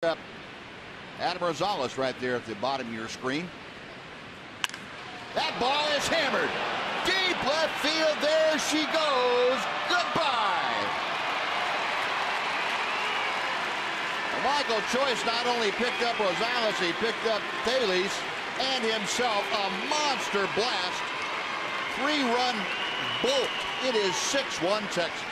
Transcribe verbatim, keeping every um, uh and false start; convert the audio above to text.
Up Adam Rosales right there at the bottom of your screen. That ball is hammered deep left field. There she goes. Goodbye. Well, Michael Choice not only picked up Rosales, he picked up Thales and himself a monster blast. Three-run bolt. It is six one Texas.